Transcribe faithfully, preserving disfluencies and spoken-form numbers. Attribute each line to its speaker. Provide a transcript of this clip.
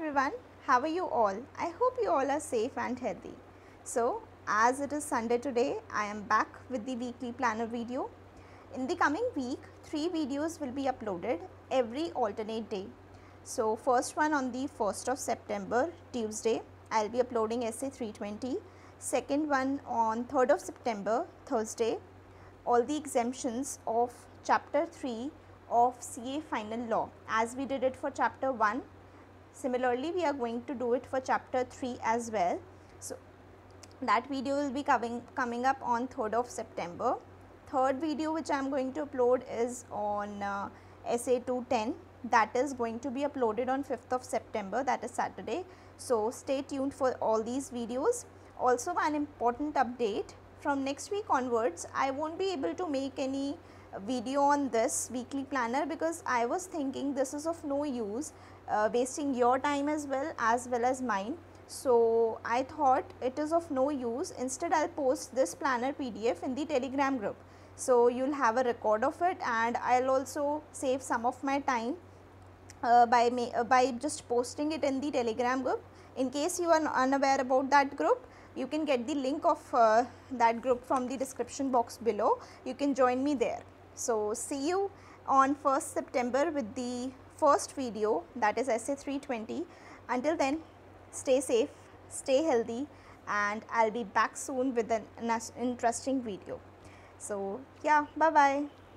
Speaker 1: everyone, how are you all? I hope you all are safe and healthy. So, as it is Sunday today, I am back with the weekly planner video. In the coming week, three videos will be uploaded every alternate day. So, first one on the first of September, Tuesday, I will be uploading essay three twenty. Second one on third of September, Thursday, all the exemptions of chapter three of C A Final Law, as we did it for chapter one. Similarly, we are going to do it for chapter three as well. So, that video will be coming, coming up on third of September. Third video which I am going to upload is on uh, essay two ten, that is going to be uploaded on fifth of September, that is Saturday. So, stay tuned for all these videos. Also, an important update, from next week onwards I won't be able to make any video on this weekly planner because I was thinking this is of no use, uh, wasting your time as well as well as mine. So, I thought it is of no use. Instead, I will post this planner P D F in the Telegram group. So, you will have a record of it, and I will also save some of my time uh, by, uh, by just posting it in the Telegram group. In case you are unaware about that group, you can get the link of uh, that group from the description box below. You can join me there. So, see you on first September with the first video, that is essay three twenty. Until then, stay safe, stay healthy, and I will be back soon with an, an interesting video. So, yeah, bye bye.